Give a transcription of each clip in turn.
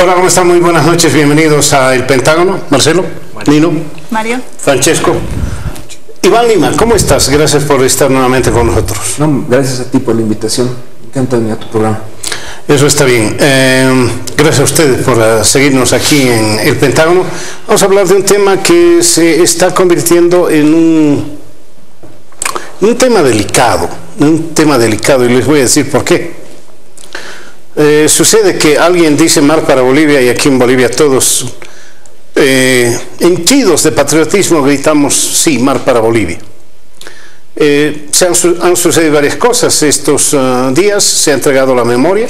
Hola, ¿cómo están? Muy buenas noches, bienvenidos a El Pentágono. Marcelo, Nino, Mario, Francesco. Iván Lima, ¿cómo estás? Gracias por estar nuevamente con nosotros. No, gracias a ti por la invitación. Me encanta venir a tu programa. Eso está bien. Gracias a ustedes por seguirnos aquí en El Pentágono. Vamos a hablar de un tema que se está convirtiendo en un tema delicado. Y les voy a decir por qué. Sucede que alguien dice mar para Bolivia y aquí en Bolivia todos henchidos de patriotismo gritamos sí, mar para Bolivia. Han sucedido varias cosas estos días, se ha entregado la memoria,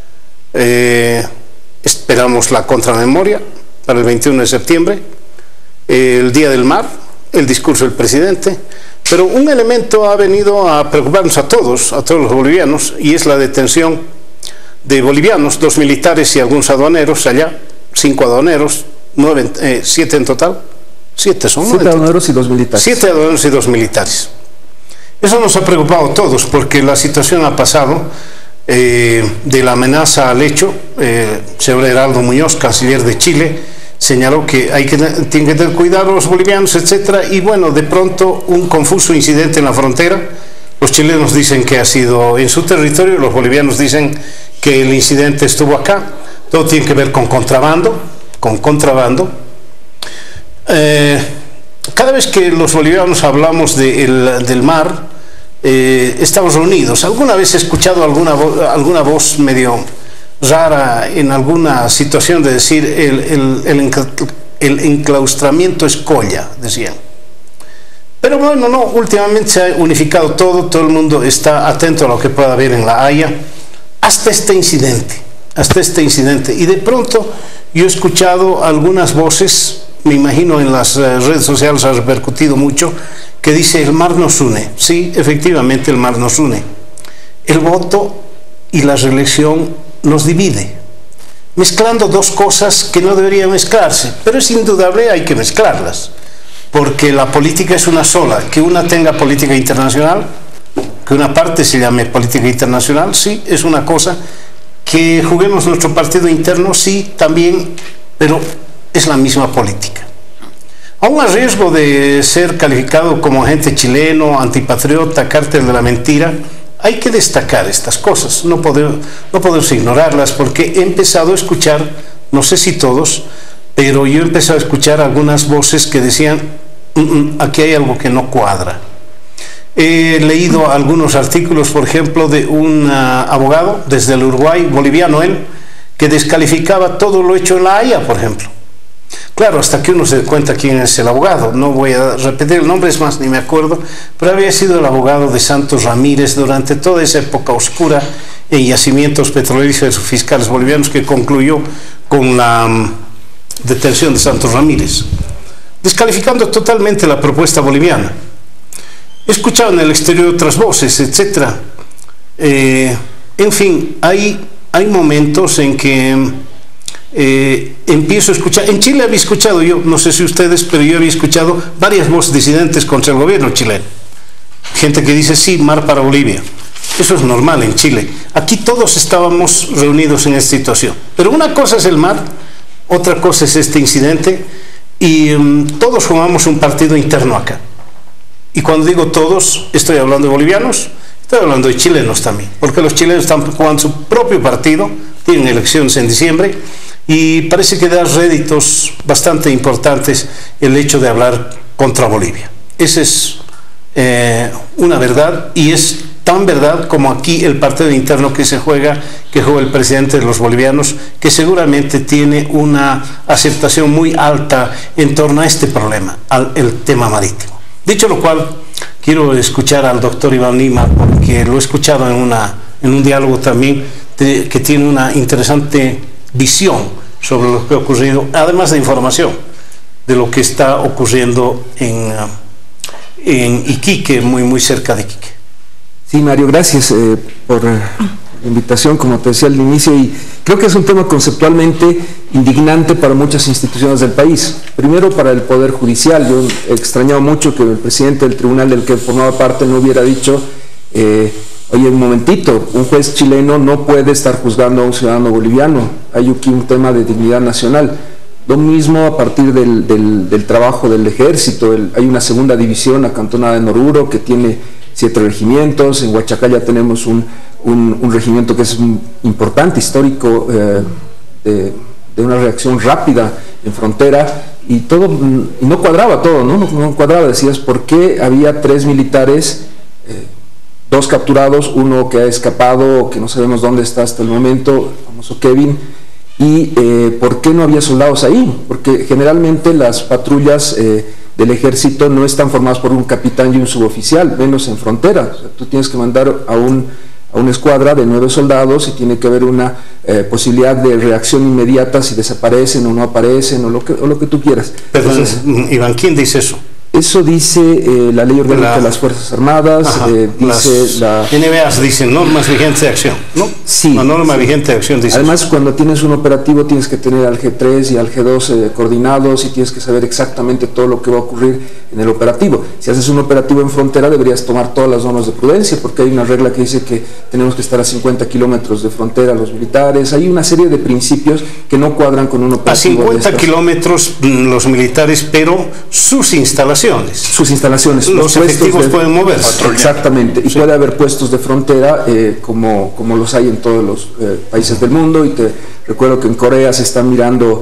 esperamos la contramemoria para el 21 de septiembre, el Día del Mar, el discurso del presidente, pero un elemento ha venido a preocuparnos a todos los bolivianos, y es la detención de bolivianos, 2 militares y algunos aduaneros allá, 5 aduaneros, 7 en total. 7 son. 7 aduaneros y 2 militares. 7 aduaneros y 2 militares. Eso nos ha preocupado a todos porque la situación ha pasado de la amenaza al hecho. Señor Heraldo Muñoz, canciller de Chile, señaló que tienen que tener cuidado los bolivianos, etcétera, y bueno, de pronto un confuso incidente en la frontera. Los chilenos dicen que ha sido en su territorio, los bolivianos dicen que el incidente estuvo acá. Todo tiene que ver con contrabando, cada vez que los bolivianos hablamos del mar, estamos reunidos. ¿Alguna vez he escuchado alguna voz medio rara en alguna situación de decir el enclaustramiento es colla, decían? Pero bueno, no, últimamente se ha unificado todo el mundo está atento a lo que pueda haber en La Haya, hasta este incidente, y de pronto yo he escuchado algunas voces, me imagino en las redes sociales ha repercutido mucho, que dice el mar nos une. Sí, efectivamente el mar nos une. El voto y la reelección nos divide, mezclando dos cosas que no deberían mezclarse, pero es indudable, hay que mezclarlas. Porque la política es una sola, que una tenga política internacional, que una parte se llame política internacional, sí, es una cosa, que juguemos nuestro partido interno, sí, también, pero es la misma política. Aún a riesgo de ser calificado como agente chileno, antipatriota, cártel de la mentira, hay que destacar estas cosas, no podemos ignorarlas, porque he empezado a escuchar, no sé si todos, pero yo he empezado a escuchar algunas voces que decían, aquí hay algo que no cuadra. He leído algunos artículos, por ejemplo, de un abogado desde el Uruguay, boliviano él, que descalificaba todo lo hecho en La Haya, por ejemplo. Claro, hasta que uno se dé cuenta quién es el abogado. No voy a repetir el nombre, es más, ni me acuerdo, pero había sido el abogado de Santos Ramírez durante toda esa época oscura en yacimientos petrolíferos fiscales bolivianos, que concluyó con la detención de Santos Ramírez, descalificando totalmente la propuesta boliviana. He escuchado en el exterior otras voces, etcétera. En fin, hay momentos en que empiezo a escuchar. En Chile había escuchado yo, no sé si ustedes, pero yo había escuchado varias voces disidentes contra el gobierno chileno. Gente que dice sí, mar para Bolivia. Eso es normal en Chile. Aquí todos estábamos reunidos en esta situación. Pero una cosa es el mar, otra cosa es este incidente, y todos formamos un partido interno acá. Y cuando digo todos, estoy hablando de bolivianos, estoy hablando de chilenos también, porque los chilenos están jugando su propio partido, tienen elecciones en diciembre, y parece que da réditos bastante importantes el hecho de hablar contra Bolivia. Esa es una verdad, y es tan verdad como aquí el partido interno que juega el presidente de los bolivianos, que seguramente tiene una aceptación muy alta en torno a este problema, el tema marítimo. Dicho lo cual, quiero escuchar al doctor Iván Lima, porque lo he escuchado en un diálogo también, que tiene una interesante visión sobre lo que ha ocurrido, además de información de lo que está ocurriendo en Iquique, muy cerca de Iquique. Sí, Mario, gracias por la invitación, como te decía al inicio, y creo que es un tema conceptualmente indignante para muchas instituciones del país. Primero, para el Poder Judicial. Yo he extrañado mucho que el presidente del tribunal del que formaba parte no hubiera dicho Oye, un momentito, un juez chileno no puede estar juzgando a un ciudadano boliviano. Hay aquí un tema de dignidad nacional. Lo mismo a partir del trabajo del ejército. Hay una segunda división acantonada en Oruro que tiene 7 regimientos. En Huachacalla tenemos un regimiento que es importante, histórico, de una reacción rápida en frontera. Y no cuadraba todo, ¿no? No cuadraba. Decías, ¿por qué había 3 militares, 2 capturados, uno que ha escapado, que no sabemos dónde está hasta el momento, el famoso Kevin? Y ¿por qué no había soldados ahí? Porque generalmente las patrullas del ejército no están formadas por un capitán y un suboficial, menos en frontera. O sea, tú tienes que mandar a una escuadra de 9 soldados y tiene que haber una posibilidad de reacción inmediata si desaparecen o no aparecen o lo que tú quieras. Perdón, entonces, Iván, ¿quién dice eso? Eso dice la Ley Orgánica de las Fuerzas Armadas, dice las NBAs dicen normas vigentes de acción, ¿no? Sí. La norma vigente de acción dice además eso. Cuando tienes un operativo tienes que tener al G3 y al G2 coordinados y tienes que saber exactamente todo lo que va a ocurrir en el operativo. Si haces un operativo en frontera deberías tomar todas las normas de prudencia, porque hay una regla que dice que tenemos que estar a 50 kilómetros de frontera los militares. Hay una serie de principios que no cuadran con un operativo. A 50 kilómetros los militares, pero sus instalaciones. Los efectivos pueden moverse. Exactamente, y sí, puede haber puestos de frontera como los hay en todos los países del mundo. Y te recuerdo que en Corea se están mirando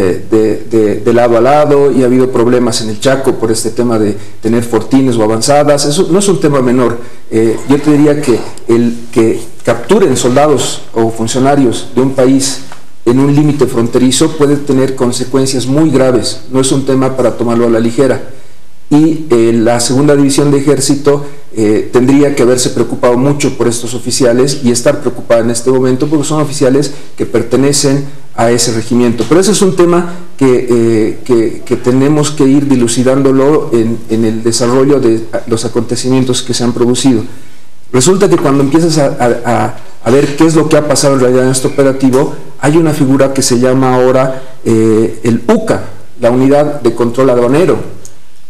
de lado a lado, y ha habido problemas en el Chaco por este tema de tener fortines o avanzadas. Eso no es un tema menor. Yo te diría que el que capturen soldados o funcionarios de un país en un límite fronterizo puede tener consecuencias muy graves, no es un tema para tomarlo a la ligera. Y la segunda división de ejército tendría que haberse preocupado mucho por estos oficiales y estar preocupada en este momento porque son oficiales que pertenecen a ese regimiento. Pero ese es un tema que tenemos que ir dilucidándolo en el desarrollo de los acontecimientos que se han producido. Resulta que cuando empiezas a ver qué es lo que ha pasado en realidad en este operativo, hay una figura que se llama ahora el UCA, la Unidad de Control Aduanero.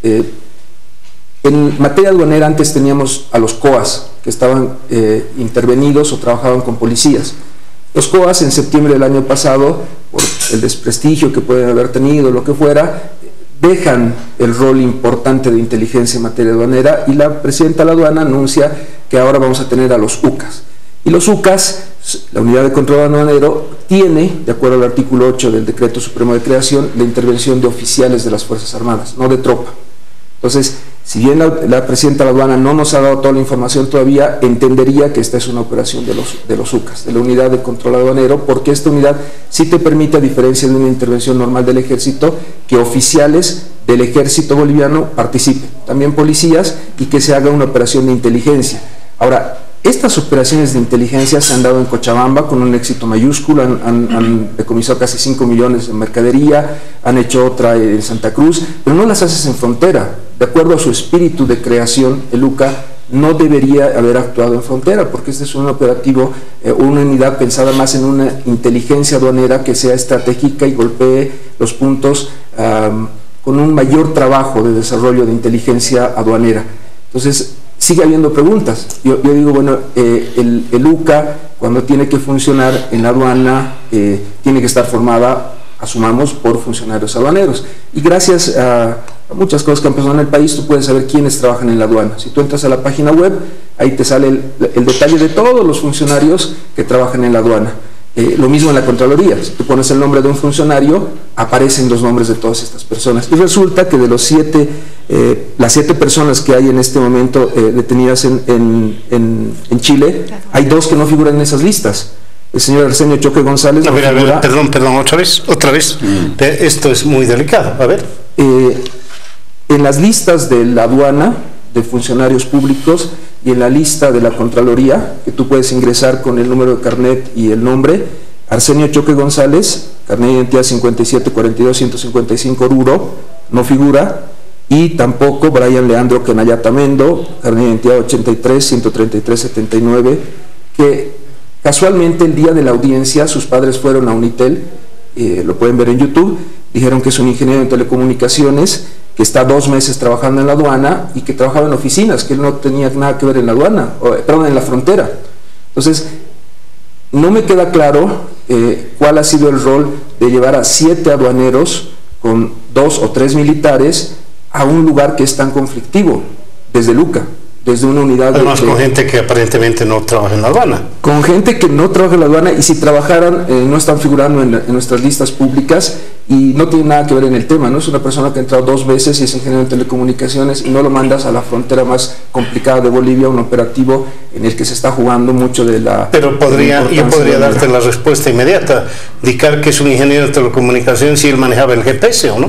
En materia aduanera antes teníamos a los COAS, que estaban intervenidos o trabajaban con policías. Los COAS en septiembre del año pasado, por el desprestigio que pueden haber tenido, lo que fuera, dejan el rol importante de inteligencia en materia aduanera, y la presidenta de la aduana anuncia que ahora vamos a tener a los UCAS. Y los UCAS, la Unidad de Control Aduanero, tiene, de acuerdo al artículo 8 del Decreto Supremo de Creación, la intervención de oficiales de las Fuerzas Armadas, no de tropa. Entonces, si bien la presidenta de la aduana no nos ha dado toda la información todavía, entendería que esta es una operación de los UCAS, de la Unidad de Control Aduanero, porque esta unidad sí te permite, a diferencia de una intervención normal del ejército, que oficiales del ejército boliviano participen, también policías, y que se haga una operación de inteligencia. Ahora, estas operaciones de inteligencia se han dado en Cochabamba con un éxito mayúsculo, han decomisado casi 5 millones de mercadería, han hecho otra en Santa Cruz, pero no las haces en frontera. De acuerdo a su espíritu de creación, el UCA no debería haber actuado en frontera, porque este es un operativo, una unidad pensada más en una inteligencia aduanera que sea estratégica y golpee los puntos con un mayor trabajo de desarrollo de inteligencia aduanera. Entonces, sigue habiendo preguntas. Yo digo, bueno, el UCA, cuando tiene que funcionar en la aduana, tiene que estar formada, asumamos, por funcionarios aduaneros. Y gracias a muchas cosas que han pasado en el país, tú puedes saber quiénes trabajan en la aduana. Si tú entras a la página web, ahí te sale el detalle de todos los funcionarios que trabajan en la aduana. Lo mismo en la Contraloría. Si tú pones el nombre de un funcionario, aparecen los nombres de todas estas personas. Y resulta que de las 7 personas que hay en este momento detenidas en Chile, hay 2 que no figuran en esas listas. El señor Arsenio Choque González. A ver, perdón, otra vez. Esto es muy delicado. A ver. En las listas de la aduana, de funcionarios públicos, y en la lista de la Contraloría, que tú puedes ingresar con el número de carnet y el nombre, Arsenio Choque González, carnet de identidad 5742-155 Oruro, no figura, y tampoco Brian Leandro Kenayata Mendo, carnet de identidad 83-133-79, que casualmente el día de la audiencia sus padres fueron a Unitel, lo pueden ver en YouTube, dijeron que es un ingeniero en telecomunicaciones, que está 2 meses trabajando en la aduana y que trabajaba en oficinas, que él no tenía nada que ver en la aduana, perdón, en la frontera. Entonces, no me queda claro cuál ha sido el rol de llevar a 7 aduaneros con 2 o 3 militares a un lugar que es tan conflictivo, desde Luca, desde una unidad... Además con gente que aparentemente no trabaja en la aduana. Con gente que no trabaja en la aduana, y si trabajaran no están figurando en nuestras listas públicas y no tiene nada que ver en el tema, ¿no? Es una persona que ha entrado 2 veces y es ingeniero en telecomunicaciones y no lo mandas a la frontera más complicada de Bolivia, un operativo en el que se está jugando mucho de la... Pero yo podría darte la respuesta inmediata, indicar que es un ingeniero en telecomunicaciones si él manejaba el GPS, ¿o no?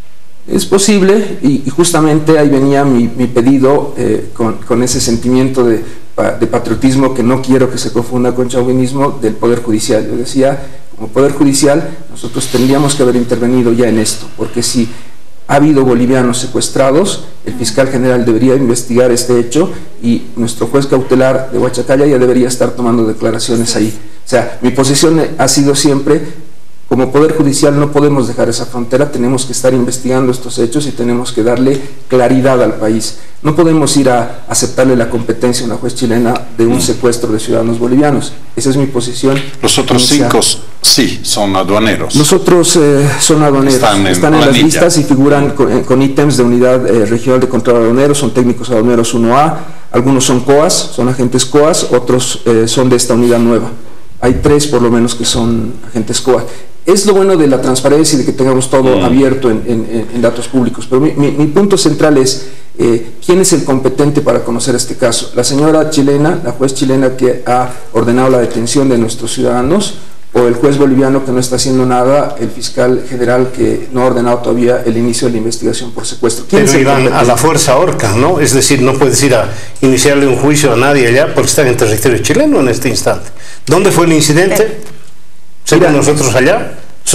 Es posible, y justamente ahí venía mi pedido con ese sentimiento de patriotismo que no quiero que se confunda con chauvinismo del Poder Judicial. Yo decía, como Poder Judicial, nosotros tendríamos que haber intervenido ya en esto, porque si ha habido bolivianos secuestrados, el fiscal general debería investigar este hecho y nuestro juez cautelar de Huachacalla ya debería estar tomando declaraciones ahí. O sea, mi posición ha sido siempre... Como Poder Judicial no podemos dejar esa frontera, tenemos que estar investigando estos hechos y tenemos que darle claridad al país. No podemos ir a aceptarle la competencia a una juez chilena de un secuestro de ciudadanos bolivianos. Esa es mi posición. Los otros 5 sí son aduaneros. Los otros son aduaneros. Están en las listas y figuran con ítems de Unidad Regional de Control Aduanero, son técnicos aduaneros 1A, algunos son COAS, son agentes COAS, otros son de esta unidad nueva. Hay 3 por lo menos que son agentes COAS. Es lo bueno de la transparencia y de que tengamos todo abierto en datos públicos, pero mi punto central es ¿quién es el competente para conocer este caso? La señora chilena, la juez chilena que ha ordenado la detención de nuestros ciudadanos, o el juez boliviano que no está haciendo nada, el fiscal general que no ha ordenado todavía el inicio de la investigación por secuestro. Pero iban a la fuerza ahorcan, ¿no? Es decir, no puedes ir a iniciarle un juicio a nadie allá porque están en territorio chileno en este instante. ¿Dónde fue el incidente? ¿Según nosotros allá?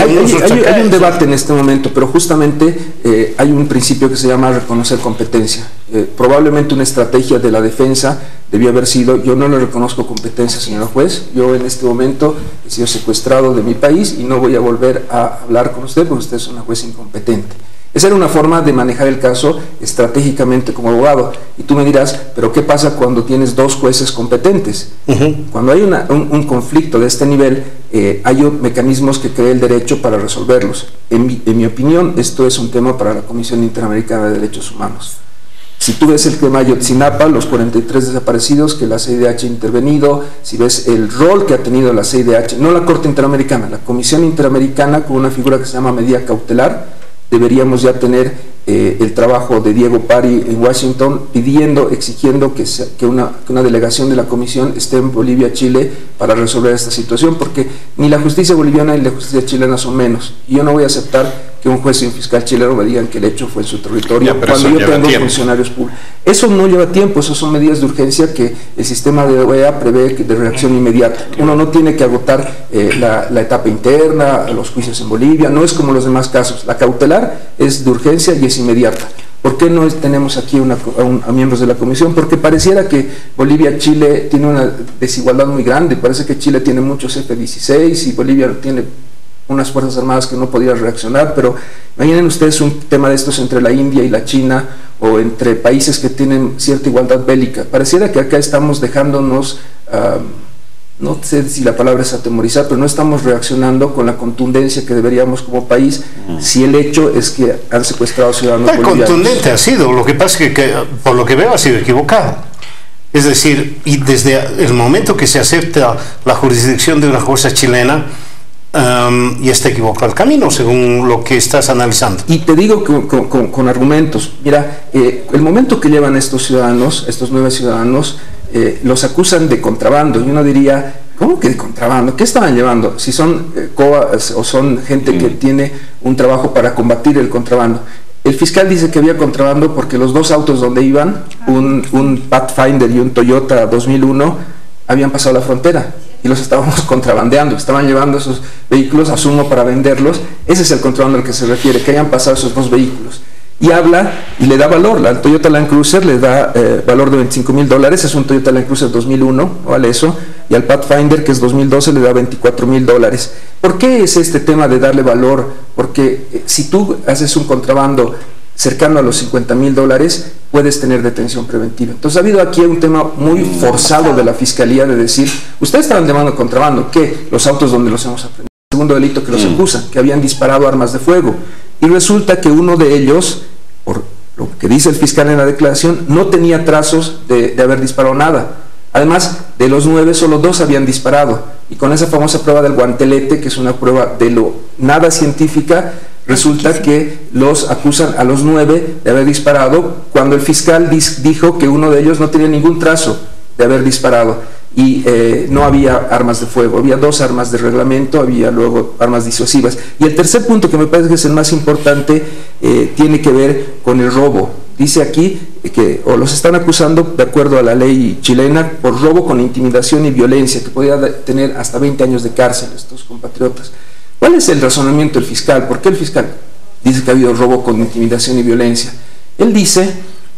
Hay un debate en este momento, pero justamente hay un principio que se llama reconocer competencia. Probablemente una estrategia de la defensa debió haber sido: yo no le reconozco competencia, señora juez, yo en este momento he sido secuestrado de mi país y no voy a volver a hablar con usted porque usted es una juez incompetente. Esa era una forma de manejar el caso estratégicamente como abogado. Y tú me dirás, ¿pero qué pasa cuando tienes 2 jueces competentes? Cuando hay un conflicto de este nivel, hay mecanismos que cree el derecho para resolverlos. En mi opinión, esto es un tema para la Comisión Interamericana de Derechos Humanos. Si tú ves el tema de Ayotzinapa, los 43 desaparecidos, que la CIDH ha intervenido, si ves el rol que ha tenido la CIDH, no la Corte Interamericana, la Comisión Interamericana, con una figura que se llama medida cautelar, deberíamos ya tener el trabajo de Diego Pari en Washington exigiendo que una delegación de la Comisión esté en Bolivia, Chile, para resolver esta situación, porque ni la justicia boliviana ni la justicia chilena son menos. Y yo no voy a aceptar que un juez y un fiscal chileno me digan que el hecho fue en su territorio cuando yo tengo funcionarios públicos. Eso no lleva tiempo, eso son medidas de urgencia que el sistema de OEA prevé de reacción inmediata. Uno no tiene que agotar la etapa interna, los juicios en Bolivia, no es como los demás casos. La cautelar es de urgencia y es inmediata. ¿Por qué no tenemos aquí a miembros de la comisión? Porque pareciera que Bolivia-Chile tiene una desigualdad muy grande. Parece que Chile tiene muchos F-16 y Bolivia tiene unas fuerzas armadas que no podían reaccionar, pero imaginen ustedes un tema de estos entre la India y la China, o entre países que tienen cierta igualdad bélica. Pareciera que acá estamos dejándonos, no sé si la palabra es atemorizar, pero no estamos reaccionando con la contundencia que deberíamos como país, si el hecho es que han secuestrado ciudadanos bolivianos. Contundente ha sido, lo que pasa es que por lo que veo ha sido equivocado. Es decir, y desde el momento que se acepta la jurisdicción de una jueza chilena, y está equivocado el camino, según lo que estás analizando. Y te digo con argumentos. Mira, el momento que llevan estos ciudadanos, estos 9 ciudadanos, los acusan de contrabando. Y uno diría, ¿cómo que de contrabando? ¿Qué estaban llevando? Si son COAS o son gente que tiene un trabajo para combatir el contrabando. El fiscal dice que había contrabando porque los 2 autos donde iban, un Pathfinder y un Toyota 2001, habían pasado la frontera y los estábamos contrabandeando, estaban llevando esos vehículos, asumo, para venderlos. Ese es el contrabando al que se refiere, que hayan pasado esos 2 vehículos. Y habla y le da valor. La Toyota Land Cruiser le da valor de $25,000, es un Toyota Land Cruiser 2001, no vale eso, y al Pathfinder, que es 2012, le da $24,000. ¿Por qué es este tema de darle valor? Porque si tú haces un contrabando cercano a los $50,000, puedes tener detención preventiva. Entonces ha habido aquí un tema muy forzado de la Fiscalía de decir, ustedes estaban demandando contrabando, ¿qué? Los autos donde los hemos aprendido. El segundo delito que los acusan, que habían disparado armas de fuego. Y resulta que uno de ellos, por lo que dice el fiscal en la declaración, no tenía trazos de haber disparado nada. Además, de los 9, solo 2 habían disparado. Y con esa famosa prueba del guantelete, que es una prueba de lo nada científica, resulta que los acusan a los 9 de haber disparado, cuando el fiscal dijo que uno de ellos no tenía ningún trazo de haber disparado. Y no había armas de fuego, había 2 armas de reglamento, había luego armas disuasivas. Y el tercer punto, que me parece que es el más importante, tiene que ver con el robo. Dice aquí que los están acusando, de acuerdo a la ley chilena, por robo con intimidación y violencia, que podría tener hasta 20 años de cárcel estos compatriotas. ¿Cuál es el razonamiento del fiscal? ¿Por qué el fiscal dice que ha habido robo con intimidación y violencia? Él dice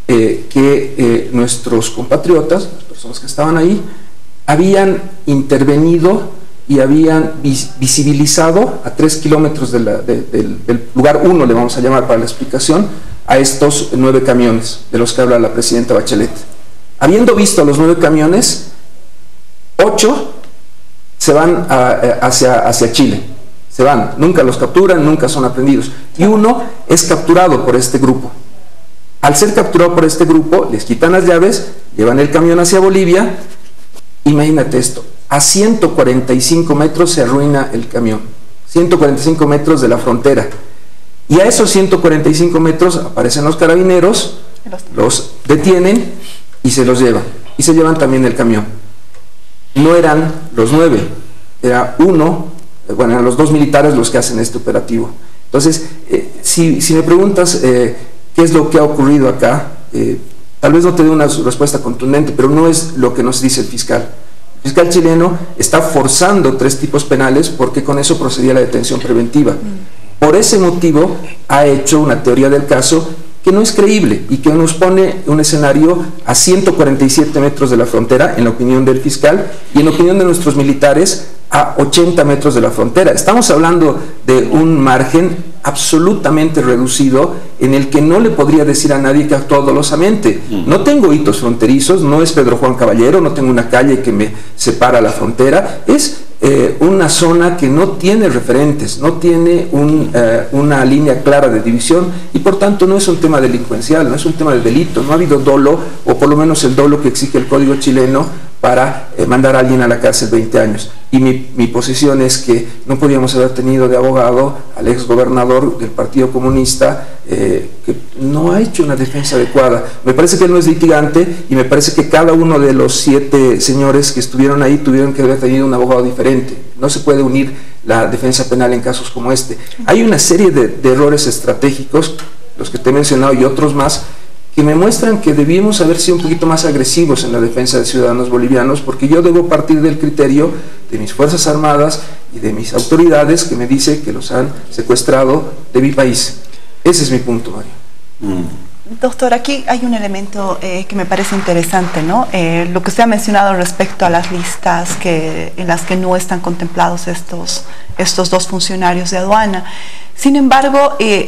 que nuestros compatriotas, las personas que estaban ahí, habían intervenido y habían visibilizado a 3 kilómetros del lugar 1, le vamos a llamar para la explicación, a estos 9 camiones de los que habla la presidenta Bachelet. Habiendo visto a los 9 camiones, 8 se van hacia Chile, se van, nunca los capturan, nunca son aprehendidos, y 1 es capturado por este grupo. Al ser capturado por este grupo, les quitan las llaves, llevan el camión hacia Bolivia. Imagínate esto, a 145 metros se arruina el camión, 145 metros de la frontera, y a esos 145 metros aparecen los carabineros, los detienen y se los llevan, y se llevan también el camión. No eran los 9, era 1, bueno, eran los 2 militares los que hacen este operativo. Entonces, si me preguntas qué es lo que ha ocurrido acá, tal vez no te dé una respuesta contundente, pero no es lo que nos dice el fiscal. El fiscal chileno está forzando 3 tipos penales porque con eso procedía la detención preventiva. Por ese motivo ha hecho una teoría del caso que no es creíble y que nos pone un escenario a 147 metros de la frontera, en la opinión del fiscal, y en la opinión de nuestros militares, a 80 metros de la frontera. Estamos hablando de un margen absolutamente reducido en el que no le podría decir a nadie que actuó dolosamente. No tengo hitos fronterizos, no es Pedro Juan Caballero, no tengo una calle que me separa la frontera, es una zona que no tiene referentes, no tiene una línea clara de división, y por tanto no es un tema delincuencial, no es un tema de delito, no ha habido dolo, o por lo menos el dolo que exige el Código chileno para mandar a alguien a la cárcel 20 años. Y mi posición es que no podíamos haber tenido de abogado al exgobernador del Partido Comunista, que no ha hecho una defensa adecuada. Me parece que él no es litigante, y me parece que cada uno de los 7 señores que estuvieron ahí tuvieron que haber tenido un abogado diferente. No se puede unir la defensa penal en casos como este. Hay una serie de errores estratégicos, los que te he mencionado y otros más, que me muestran que debíamos haber sido un poquito más agresivos en la defensa de ciudadanos bolivianos, porque yo debo partir del criterio de mis Fuerzas Armadas y de mis autoridades, que me dice que los han secuestrado de mi país. Ese es mi punto, Mario. Doctor, aquí hay un elemento que me parece interesante, ¿no? Lo que usted ha mencionado respecto a las listas en las que no están contemplados estos 2 funcionarios de aduana. Sin embargo, he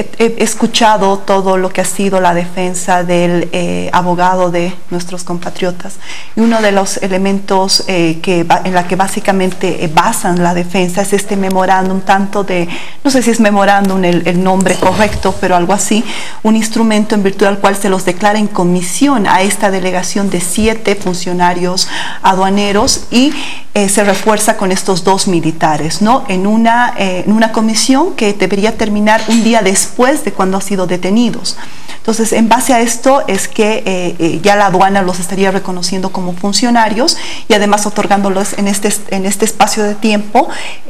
escuchado todo lo que ha sido la defensa del abogado de nuestros compatriotas, y uno de los elementos en la que básicamente basan la defensa es este memorándum, tanto de, no sé si es memorándum el nombre correcto, pero algo así, un instrumento en virtud del cual se los declara en comisión a esta delegación de 7 funcionarios aduaneros, y se refuerza con estos 2 militares, ¿no? En una comisión que debería terminar un día después de cuando han sido detenidos. Entonces, en base a esto es que ya la aduana los estaría reconociendo como funcionarios, y además otorgándolos en este espacio de tiempo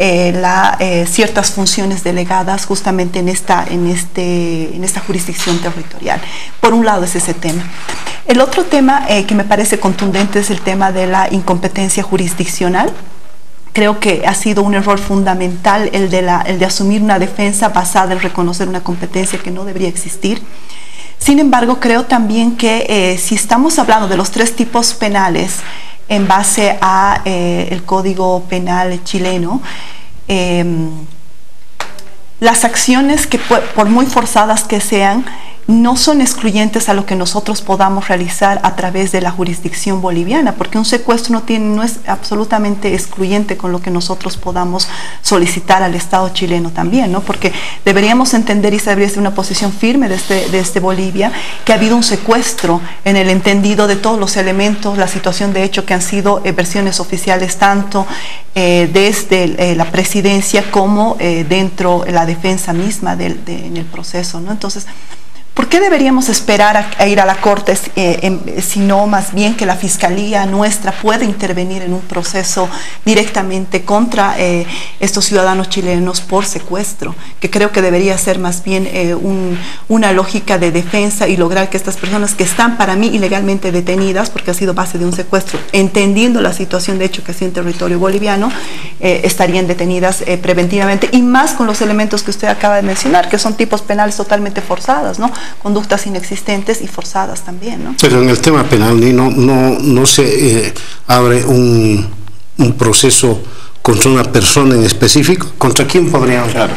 ciertas funciones delegadas justamente en esta jurisdicción territorial. Por un lado es ese tema. El otro tema que me parece contundente es el tema de la incompetencia jurisdiccional. Creo que ha sido un error fundamental el de asumir una defensa basada en reconocer una competencia que no debería existir. Sin embargo, creo también que si estamos hablando de los 3 tipos penales en base a el Código Penal chileno, las acciones que por muy forzadas que sean, no son excluyentes a lo que nosotros podamos realizar a través de la jurisdicción boliviana, porque un secuestro no es absolutamente excluyente con lo que nosotros podamos solicitar al Estado chileno también, ¿no? Porque deberíamos entender, y se debería ser una posición firme desde Bolivia, que ha habido un secuestro en el entendido de todos los elementos, la situación de hecho que han sido versiones oficiales tanto desde la presidencia como dentro de la defensa misma en el proceso, ¿no? Entonces, ¿por qué deberíamos esperar a ir a la Corte, sino más bien que la Fiscalía nuestra pueda intervenir en un proceso directamente contra estos ciudadanos chilenos por secuestro? Que creo que debería ser más bien una lógica de defensa y lograr que estas personas que están para mí ilegalmente detenidas, porque ha sido base de un secuestro, entendiendo la situación de hecho que ha sido en territorio boliviano, estarían detenidas preventivamente, y más con los elementos que usted acaba de mencionar, que son tipos penales totalmente forzadas, ¿no? Conductas inexistentes y forzadas también, ¿no? Pero en el tema penal no se abre un proceso contra una persona en específico. ¿Contra quién podríamos? Claro,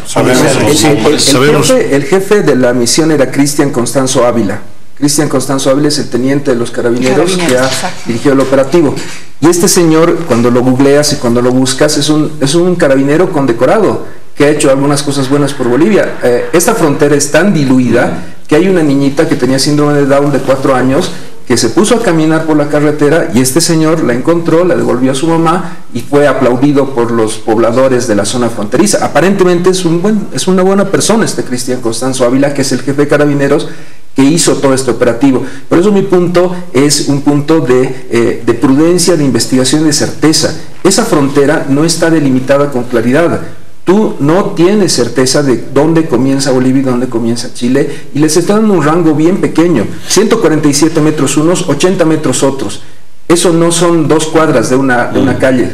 el jefe de la misión era Cristian Constanzo Ávila. Cristian Constanzo Ávila es el teniente de los carabineros que ha dirigido el operativo. Y este señor, cuando lo googleas y cuando lo buscas, es un carabinero condecorado que ha hecho algunas cosas buenas por Bolivia. Esta frontera es tan diluida que hay una niñita que tenía síndrome de Down de 4 años que se puso a caminar por la carretera y este señor la encontró, la devolvió a su mamá y fue aplaudido por los pobladores de la zona fronteriza. Aparentemente es una buena persona este Cristian Constanzo Ávila, que es el jefe de carabineros que hizo todo este operativo. Por eso mi punto es un punto de prudencia, de investigación y de certeza. Esa frontera no está delimitada con claridad. Tú no tienes certeza de dónde comienza Bolivia y dónde comienza Chile, y les están dando un rango bien pequeño, 147 metros unos, 80 metros otros. Eso no son 2 cuadras de una calle.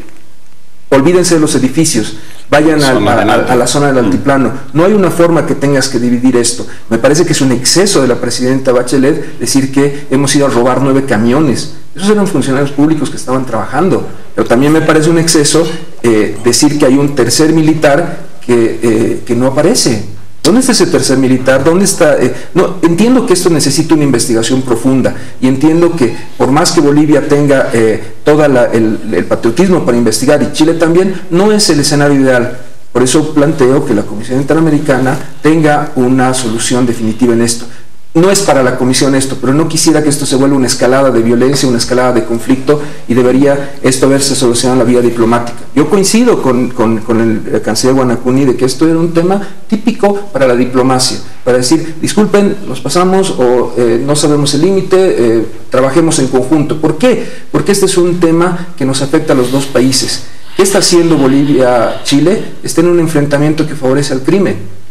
Olvídense de los edificios, vayan a la zona del altiplano. No hay una forma que tengas que dividir esto. Me parece que es un exceso de la presidenta Bachelet decir que hemos ido a robar 9 camiones. Esos eran funcionarios públicos que estaban trabajando. Pero también me parece un exceso decir que hay un tercer militar que no aparece. ¿Dónde está ese tercer militar? ¿Dónde está? No, entiendo que esto necesita una investigación profunda y entiendo que por más que Bolivia tenga todo el patriotismo para investigar, y Chile también, no es el escenario ideal. Por eso planteo que la Comisión Interamericana tenga una solución definitiva en esto. No es para la Comisión esto, pero no quisiera que esto se vuelva una escalada de violencia, una escalada de conflicto, y debería esto haberse solucionado en la vía diplomática. Yo coincido con el canciller Guanacuni de que esto era un tema típico para la diplomacia, para decir, disculpen, nos pasamos o no sabemos el límite, trabajemos en conjunto. ¿Por qué? Porque este es un tema que nos afecta a los dos países. ¿Qué está haciendo Bolivia-Chile? Está en un enfrentamiento que favorece al crimen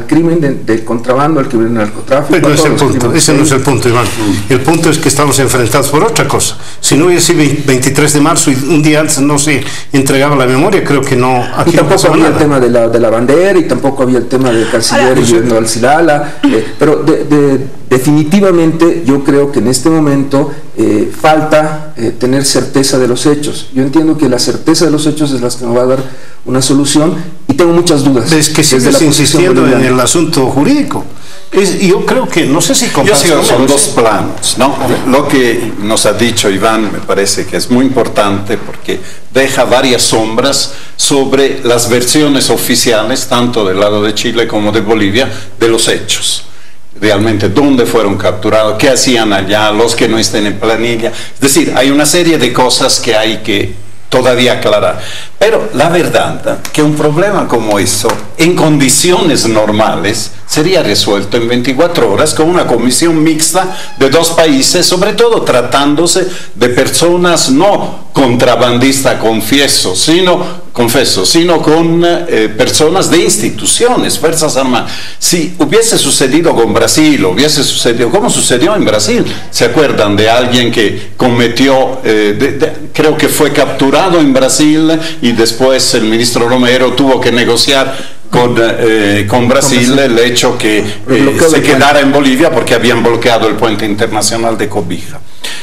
del contrabando, al crimen del narcotráfico. Pero no es el punto, ese no es el punto, Iván. El punto es que estamos enfrentados por otra cosa. Si no hubiese sido 23 de marzo y un día antes no se entregaba la memoria, creo que no. Aquí y tampoco había el tema de la bandera, y tampoco había el tema del canciller yendo al Silala, pero definitivamente yo creo que en este momento falta tener certeza de los hechos. Yo entiendo que la certeza de los hechos es la que nos va a dar una solución, y tengo muchas dudas. Es que sigues insistiendo en el asunto jurídico. Yo creo que, no sé si son dos planos, ¿no? Lo que nos ha dicho Iván me parece que es muy importante, porque deja varias sombras sobre las versiones oficiales, tanto del lado de Chile como de Bolivia, de los hechos. Realmente dónde fueron capturados, qué hacían allá, los que no estén en planilla. Es decir, hay una serie de cosas que hay que todavía aclarar. Pero la verdad que un problema como eso, en condiciones normales, sería resuelto en 24 horas con una comisión mixta de 2 países, sobre todo tratándose de personas no contrabandistas, confeso, sino con personas de instituciones, Fuerzas Armadas. Si hubiese sucedido con Brasil, hubiese sucedido, como sucedió en Brasil, ¿se acuerdan de alguien que cometió, creo que fue capturado en Brasil, y después el ministro Romero tuvo que negociar con Brasil el hecho que se quedara en Bolivia porque habían bloqueado el puente internacional de Cobija?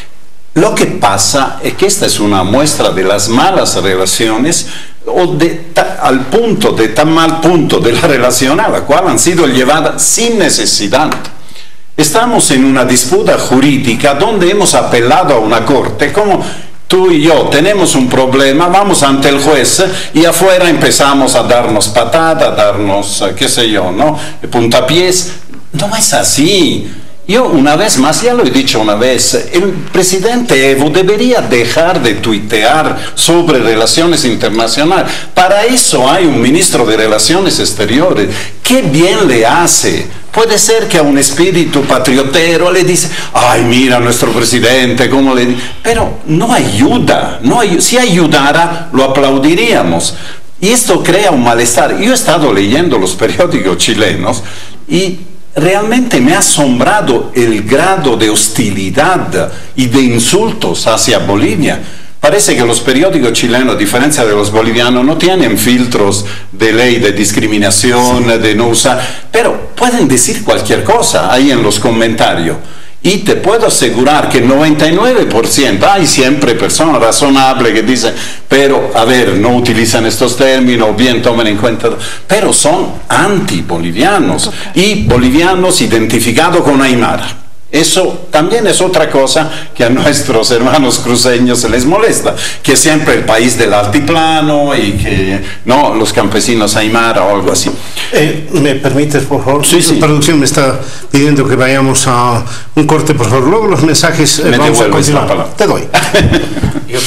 Lo que pasa es que esta es una muestra de las malas relaciones, o al punto, de tan mal punto de la relación a la cual han sido llevadas sin necesidad Estamos en una disputa jurídica donde hemos apelado a una corte, como tú y yo tenemos un problema, vamos ante el juez y afuera empezamos a darnos patada, a darnos, qué sé yo, ¿no? Puntapiés. No es así. Yo una vez más, ya lo he dicho una vez, el presidente Evo debería dejar de tuitear sobre relaciones internacionales. Para eso hay un ministro de Relaciones Exteriores. ¿Qué bien le hace? Puede ser que a un espíritu patriotero le dice, ay, mira nuestro presidente, cómo le... Pero no ayuda, si ayudara lo aplaudiríamos. Y esto crea un malestar. Yo he estado leyendo los periódicos chilenos y realmente me ha asombrado el grado de hostilidad y de insultos hacia Bolivia. Parece que los periódicos chilenos, a diferencia de los bolivianos, no tienen filtros de ley de discriminación, de no usar, pero pueden decir cualquier cosa ahí en los comentarios. Y te puedo asegurar que el 99%, hay siempre personas razonables que dicen, pero a ver, no utilizan estos términos, bien tomen en cuenta, pero son antibolivianos y bolivianos identificados con Aymara. Eso también es otra cosa que a nuestros hermanos cruceños se les molesta, que siempre el país del altiplano y que no, los campesinos Aymara o algo así. ¿Me permites, por favor? Sí, sí. La producción me está pidiendo que vayamos a un corte, por favor. Luego los mensajes vamos a continuar. Te doy. Yo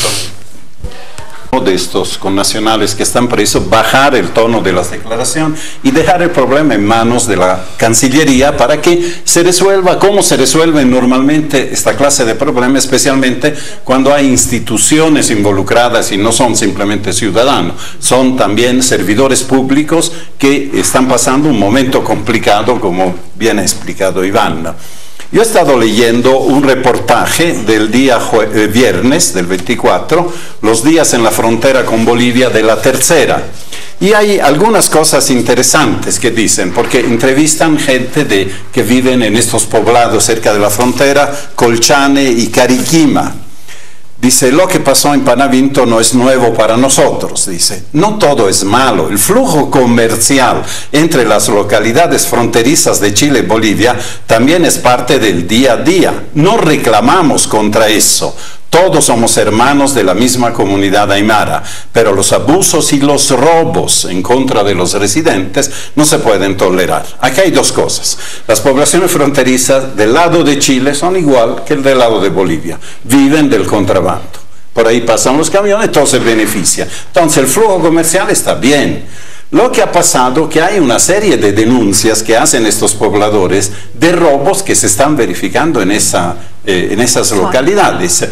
de estos connacionales que están presos, bajar el tono de las declaraciones y dejar el problema en manos de la Cancillería para que se resuelva como se resuelve normalmente esta clase de problemas, especialmente cuando hay instituciones involucradas y no son simplemente ciudadanos, son también servidores públicos que están pasando un momento complicado, como bien ha explicado Iván. Yo he estado leyendo un reportaje del día viernes, del 24, los días en la frontera con Bolivia de la tercera. Y hay algunas cosas interesantes que dicen, porque entrevistan gente que viven en estos poblados cerca de la frontera, Colchane y Cariquima. Dice, lo que pasó en Panavinto no es nuevo para nosotros, dice. No todo es malo. El flujo comercial entre las localidades fronterizas de Chile y Bolivia también es parte del día a día. No reclamamos contra eso. Todos somos hermanos de la misma comunidad aymara, pero los abusos y los robos en contra de los residentes no se pueden tolerar. Aquí hay dos cosas. Las poblaciones fronterizas del lado de Chile son igual que el del lado de Bolivia. Viven del contrabando. Por ahí pasan los camiones, todo se beneficia. Entonces el flujo comercial está bien. Lo que ha pasado es que hay una serie de denuncias que hacen estos pobladores de robos que se están verificando en esas localidades,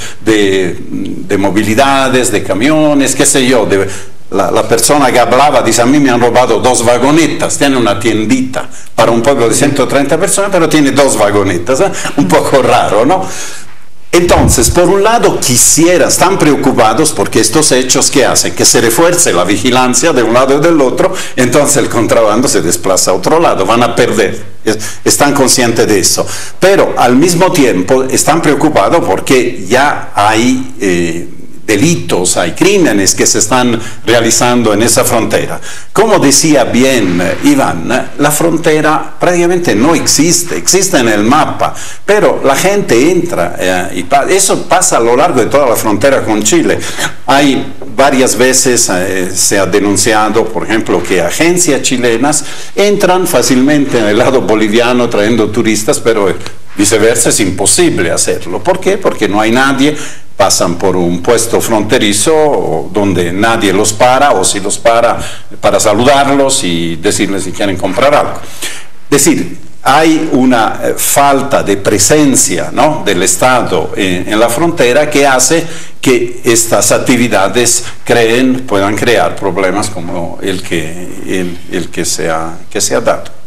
de movilidades, de camiones, qué sé yo. La persona que hablaba dice, a mí me han robado 2 vagonetas, tiene una tiendita para un pueblo de 130 personas, pero tiene 2 vagonetas, un poco raro, ¿no? Entonces, por un lado están preocupados porque estos hechos que hacen que se refuerce la vigilancia de un lado y del otro, entonces el contrabando se desplaza a otro lado, van a perder, están conscientes de eso, pero al mismo tiempo están preocupados porque ya hay delitos, hay crímenes que se están realizando en esa frontera. Como decía bien Iván, la frontera prácticamente no existe, existe en el mapa, pero la gente entra y eso pasa a lo largo de toda la frontera con Chile. Hay varias veces se ha denunciado, por ejemplo, que agencias chilenas entran fácilmente en el lado boliviano trayendo turistas, pero viceversa es imposible hacerlo. ¿Por qué? Porque no hay nadie. Pasan por un puesto fronterizo donde nadie los para, o si los para saludarlos y decirles si quieren comprar algo. Es decir, hay una falta de presencia, ¿no?, del Estado en la frontera que hace que estas actividades puedan crear problemas como el que se ha dado.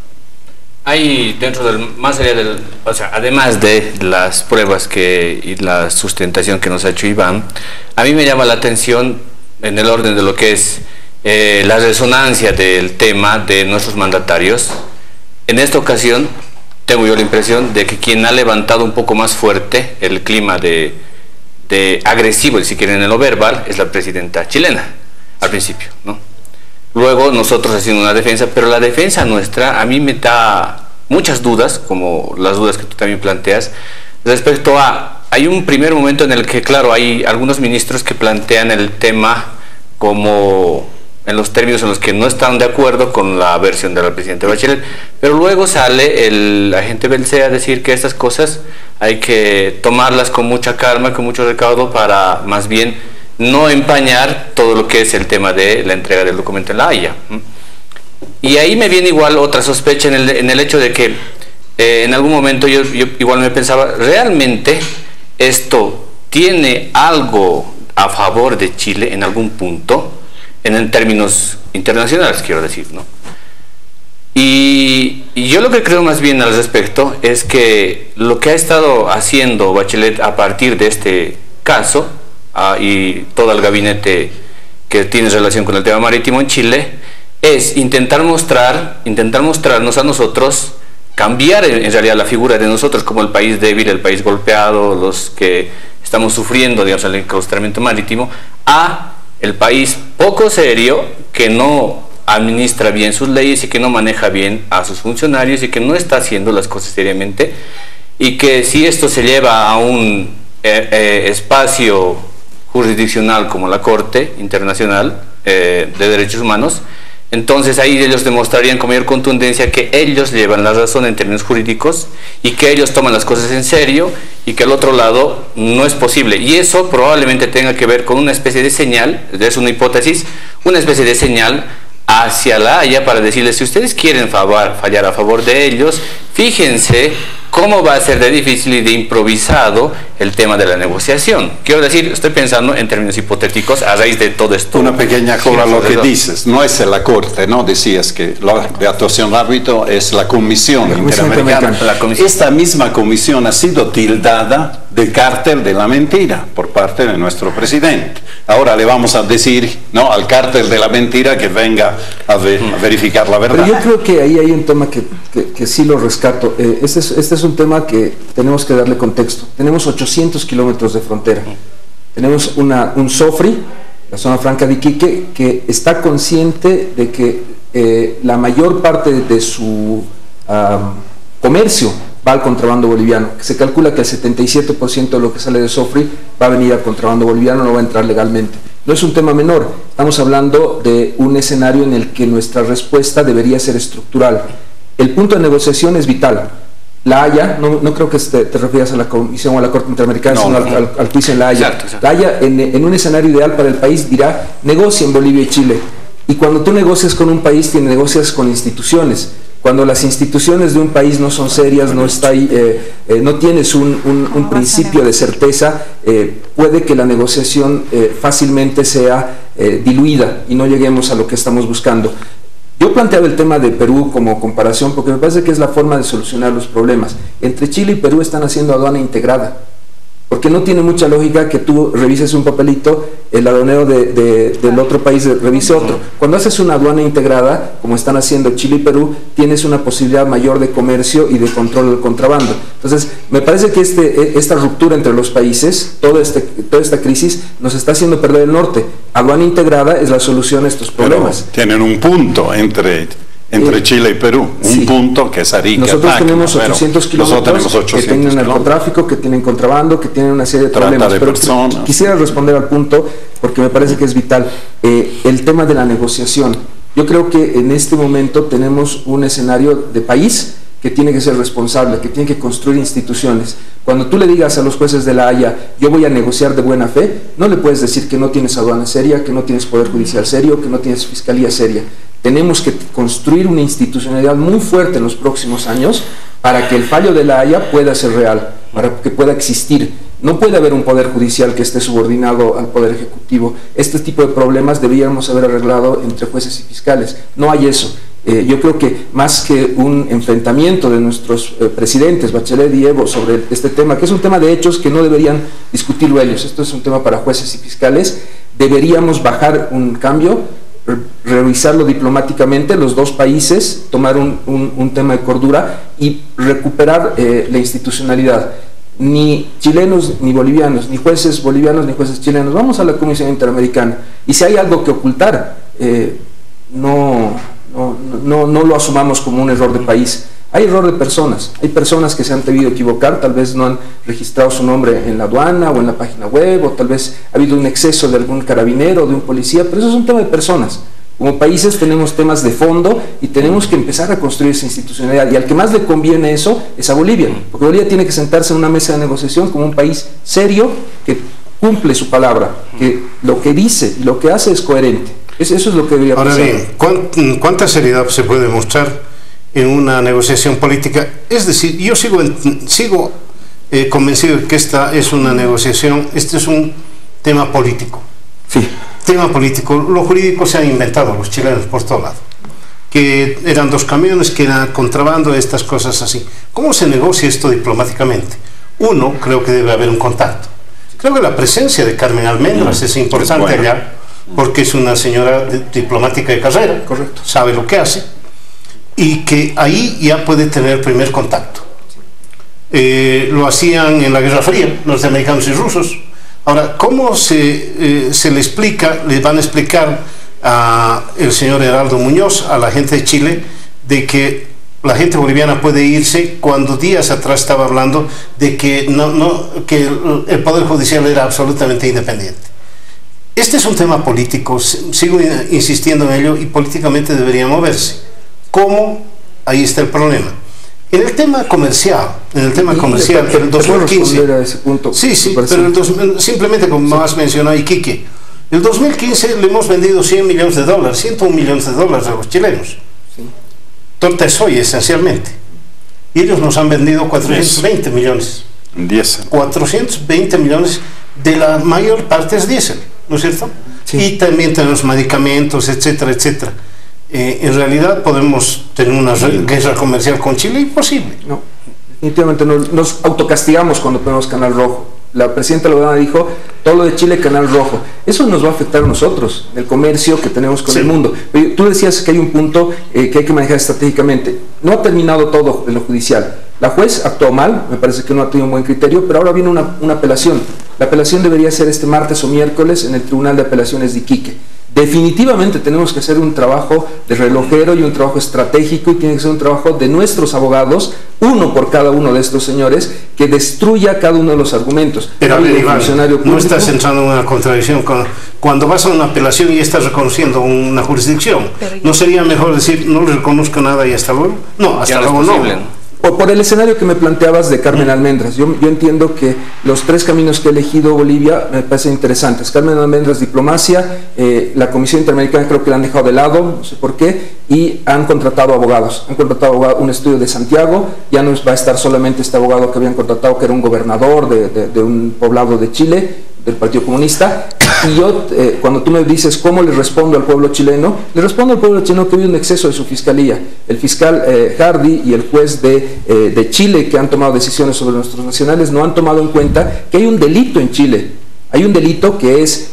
Hay dentro más allá o sea, además de las pruebas y la sustentación que nos ha hecho Iván, a mí me llama la atención en el orden de lo que es la resonancia del tema de nuestros mandatarios. En esta ocasión tengo yo la impresión de que quien ha levantado un poco más fuerte el clima de agresivo, si quieren en lo verbal, es la presidenta chilena, al principio, ¿no? Luego nosotros haciendo una defensa, pero la defensa nuestra a mí me da muchas dudas, como las dudas que tú también planteas, respecto a, hay un primer momento en el que, claro, hay algunos ministros que plantean el tema como en los términos en los que no están de acuerdo con la versión de la presidenta Bachelet, pero luego sale el agente Belcé a decir que estas cosas hay que tomarlas con mucha calma, con mucho recaudo, para más bien no empañar todo lo que es el tema de la entrega del documento en La Haya. Y ahí me viene igual otra sospecha en el hecho de que en algún momento yo igual me pensaba, ¿realmente esto tiene algo a favor de Chile en algún punto? En términos internacionales, quiero decir, ¿no? Y yo lo que creo más bien al respecto es que lo que ha estado haciendo Bachelet a partir de este caso, y todo el gabinete que tiene relación con el tema marítimo en Chile, es intentar mostrarnos a nosotros, cambiar en realidad la figura de nosotros como el país débil, el país golpeado, los que estamos sufriendo, digamos, el enclaustramiento marítimo, a el país poco serio, que no administra bien sus leyes y que no maneja bien a sus funcionarios y que no está haciendo las cosas seriamente, y que si esto se lleva a un espacio jurisdiccional como la Corte Internacional de Derechos Humanos, entonces ahí ellos demostrarían con mayor contundencia que ellos llevan la razón en términos jurídicos y que ellos toman las cosas en serio y que al otro lado no es posible. Y eso probablemente tenga que ver con una especie de señal, es una hipótesis, una especie de señal hacia La Haya para decirles, si ustedes quieren fallar a favor de ellos, fíjense cómo va a ser de difícil y de improvisado el tema de la negociación. Quiero decir, estoy pensando en términos hipotéticos a raíz de todo esto. Una pequeña cosa lo que dices, no es la Corte, ¿no? Decías que la de actuación rápido es la Comisión Interamericana. Esta misma comisión ha sido tildada de cártel de la mentira por parte de nuestro presidente. Ahora le vamos a decir, ¿no?, al cártel de la mentira que venga a verificar la verdad. Pero yo creo que ahí hay un tema que sí lo rescato. Este es un tema que tenemos que darle contexto. Tenemos 800 kilómetros de frontera. Tenemos un SOFRI, la zona franca de Iquique, que está consciente de que la mayor parte de su comercio va al contrabando boliviano. Se calcula que el 77% de lo que sale de SOFRI va a venir al contrabando boliviano, no va a entrar legalmente. No es un tema menor, estamos hablando de un escenario en el que nuestra respuesta debería ser estructural. El punto de negociación es vital. La Haya, no creo que te refieras a la Comisión o a la Corte Interamericana, sino al juicio en La Haya. Exacto. La Haya, en un escenario ideal para el país, dirá, negocia en Bolivia y Chile. Y cuando tú negocias con un país, te negocias con instituciones. Cuando las instituciones de un país no son serias, no está ahí, no tienes un principio de certeza, puede que la negociación fácilmente sea diluida y no lleguemos a lo que estamos buscando. Yo planteaba el tema de Perú como comparación porque me parece que es la forma de solucionar los problemas. Entre Chile y Perú están haciendo aduana integrada, porque no tiene mucha lógica que tú revises un papelito, el aduanero del otro país revise otro. Cuando haces una aduana integrada, como están haciendo Chile y Perú, tienes una posibilidad mayor de comercio y de control del contrabando. Entonces, me parece que esta ruptura entre los países, toda esta crisis, nos está haciendo perder el norte. Aduana integrada es la solución a estos problemas. Pero tienen un punto entre Chile y Perú, un punto que es Arica. Nosotros tenemos 800 kilómetros que tienen narcotráfico, que tienen contrabando, que tienen una serie de problemas. Pero quisiera responder al punto porque me parece que es vital. El tema de la negociación. Yo creo que en este momento tenemos un escenario de país que tiene que ser responsable, que tiene que construir instituciones. Cuando tú le digas a los jueces de La Haya, yo voy a negociar de buena fe, no le puedes decir que no tienes aduana seria, que no tienes poder judicial serio, que no tienes fiscalía seria. Tenemos que construir una institucionalidad muy fuerte en los próximos años para que el fallo de La Haya pueda ser real, para que pueda existir. No puede haber un poder judicial que esté subordinado al poder ejecutivo. Este tipo de problemas deberíamos haber arreglado entre jueces y fiscales. No hay eso. Yo creo que más que un enfrentamiento de nuestros presidentes, Bachelet y Evo, sobre este tema, que es un tema de hechos que no deberían discutirlo ellos, esto es un tema para jueces y fiscales, deberíamos bajar un cambio, revisarlo diplomáticamente, los dos países, tomar un tema de cordura y recuperar la institucionalidad. Ni chilenos ni bolivianos, ni jueces bolivianos ni jueces chilenos, vamos a la Comisión Interamericana y si hay algo que ocultar, no lo asumamos como un error de país. Hay error de personas, hay personas que se han debido equivocar, tal vez no han registrado su nombre en la aduana o en la página web, o tal vez ha habido un exceso de algún carabinero o de un policía, pero eso es un tema de personas. Como países tenemos temas de fondo y tenemos que empezar a construir esa institucionalidad, y al que más le conviene eso es a Bolivia, porque Bolivia tiene que sentarse en una mesa de negociación como un país serio que cumple su palabra, que lo que dice y lo que hace es coherente. Eso es lo que debería pasar. Ahora bien, ¿cuánta seriedad se puede mostrar en una negociación política? Es decir, yo sigo convencido de que esta es una negociación, este es un tema político. Sí. Tema político. Lo jurídico se han inventado los chilenos por todo lado. Que eran 2 camiones, que era contrabando, estas cosas así. ¿Cómo se negocia esto diplomáticamente? Uno, creo que debe haber un contacto. Creo que la presencia de Carmen Almendras es importante allá, porque es una señora diplomática de carrera, correcto, sabe lo que hace, y que ahí ya puede tener primer contacto. Lo hacían en la Guerra Fría, norteamericanos y rusos. Ahora, ¿cómo se le explica, le van a explicar al señor Heraldo Muñoz, a la gente de Chile, de que la gente boliviana puede irse, cuando días atrás estaba hablando de que, que el Poder Judicial era absolutamente independiente? Este es un tema político, sigo insistiendo en ello, y políticamente debería moverse. ¿Cómo? Ahí está el problema. En el tema comercial, en el 2015, simplemente como has mencionado, Iquique, el 2015 le hemos vendido 100 millones de dólares, 101 millones de dólares a los chilenos. Sí. Torta de soya, esencialmente. Y ellos nos han vendido 420 millones. 420 millones, de la mayor parte es diésel, ¿no es cierto? Sí. Y también tenemos medicamentos, etcétera, etcétera. En realidad podemos tener una guerra comercial con Chile, imposible. No, definitivamente no, nos autocastigamos cuando ponemos canal rojo. La presidenta Lodana dijo, todo lo de Chile, canal rojo. Eso nos va a afectar a nosotros, el comercio que tenemos con el mundo. Pero tú decías que hay un punto que hay que manejar estratégicamente. No ha terminado todo en lo judicial. La juez actuó mal, me parece que no ha tenido un buen criterio, pero ahora viene una apelación. La apelación debería ser este martes o miércoles en el Tribunal de Apelaciones de Iquique. Definitivamente tenemos que hacer un trabajo de relojero y un trabajo estratégico, y tiene que ser un trabajo de nuestros abogados, uno por cada uno de estos señores, que destruya cada uno de los argumentos. Pero no estás entrando en una contradicción. Cuando vas a una apelación y estás reconociendo una jurisdicción, ¿no sería mejor decir no le reconozco nada y hasta luego? No, hasta luego no. Por el escenario que me planteabas de Carmen Almendras, yo entiendo que los 3 caminos que ha elegido Bolivia me parecen interesantes. Carmen Almendras, diplomacia, la Comisión Interamericana creo que la han dejado de lado, no sé por qué, y han contratado abogados. Han contratado un estudio de Santiago, ya no va a estar solamente este abogado que habían contratado, que era un gobernador de un poblado de Chile, del Partido Comunista. Y yo, cuando tú me dices cómo le respondo al pueblo chileno, le respondo al pueblo chileno que hay un exceso de su fiscalía. El fiscal Hardy y el juez de Chile, que han tomado decisiones sobre nuestros nacionales, no han tomado en cuenta que hay un delito en Chile. Hay un delito que es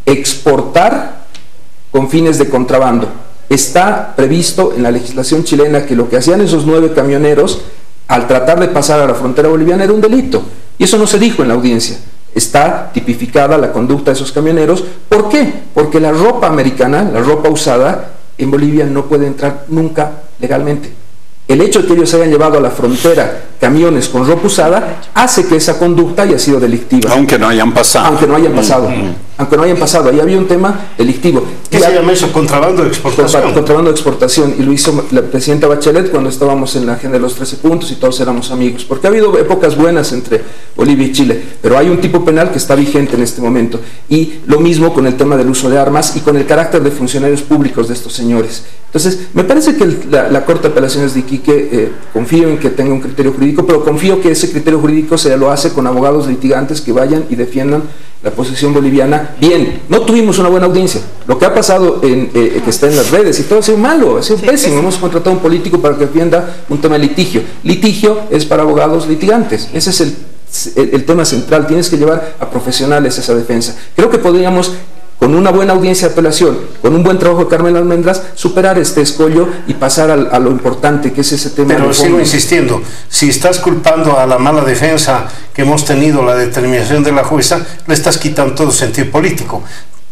exportar con fines de contrabando. Está previsto en la legislación chilena que lo que hacían esos 9 camioneros al tratar de pasar a la frontera boliviana era un delito. Y eso no se dijo en la audiencia. Está tipificada la conducta de esos camioneros. ¿Por qué? Porque la ropa americana, la ropa usada, en Bolivia no puede entrar nunca legalmente. El hecho de que ellos hayan llevado a la frontera camiones con ropa usada hace que esa conducta haya sido delictiva. Aunque no hayan pasado. Aunque no hayan pasado. Aunque no hayan pasado. Ahí había un tema delictivo. ¿Qué se llama eso? Contrabando de exportación. Contrabando de exportación. Y lo hizo la presidenta Bachelet cuando estábamos en la agenda de los 13 puntos y todos éramos amigos. Porque ha habido épocas buenas entre Bolivia y Chile. Pero hay un tipo penal que está vigente en este momento. Y lo mismo con el tema del uso de armas y con el carácter de funcionarios públicos de estos señores. Entonces, me parece que la Corte de Apelaciones de Iquique, confío en que tenga un criterio jurídico, pero confío que ese criterio jurídico se lo hace con abogados litigantes que vayan y defiendan la posición boliviana. Bien, no tuvimos una buena audiencia. Lo que ha pasado, que está en las redes y todo, ha sido malo, ha sido pésimo. Hemos contratado a un político para que defienda un tema de litigio. Litigio es para abogados litigantes. Ese es el tema central. Tienes que llevar a profesionales esa defensa. Creo que podríamos, con una buena audiencia de apelación, con un buen trabajo de Carmen Almendras, superar este escollo y pasar a lo importante, que es ese tema. Pero sigo insistiendo, si estás culpando a la mala defensa que hemos tenido, la determinación de la jueza, le estás quitando todo sentido político.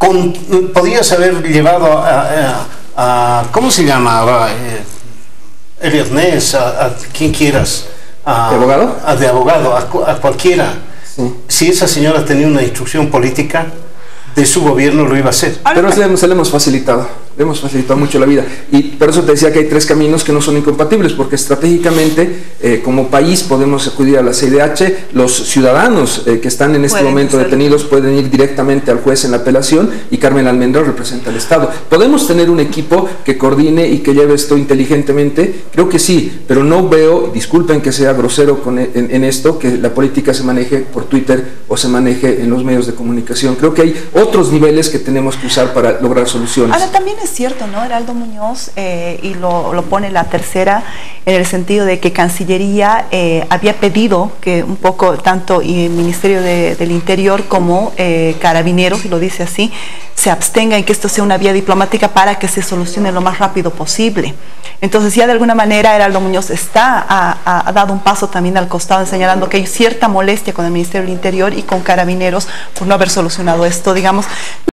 Podrías haber llevado a ¿cómo se llama? Elliot Ness, a quien quieras. ¿De abogado? De abogado, a cualquiera. Sí. Si esa señora tenía una instrucción política de su gobierno, lo iba a hacer. Pero se le hemos facilitado mucho la vida. Y por eso te decía que hay tres caminos que no son incompatibles, porque estratégicamente, como país, podemos acudir a la CIDH, los ciudadanos que están en este momento detenidos pueden ir directamente al juez en la apelación, y Carmen Almendra representa al Estado. ¿Podemos tener un equipo que coordine y que lleve esto inteligentemente? Creo que sí, pero no veo, disculpen que sea grosero en esto, que la política se maneje por Twitter o se maneje en los medios de comunicación. Creo que hay otros niveles que tenemos que usar para lograr soluciones. Ahora, también es cierto, ¿no? Heraldo Muñoz, y lo pone la tercera, en el sentido de que Cancillería había pedido que un poco tanto el Ministerio del Interior como Carabineros, y lo dice así, se abstengan y que esto sea una vía diplomática para que se solucione lo más rápido posible. Entonces ya de alguna manera Heraldo Muñoz ha dado un paso también al costado, señalando que hay cierta molestia con el Ministerio del Interior y con Carabineros por no haber solucionado esto, digamos.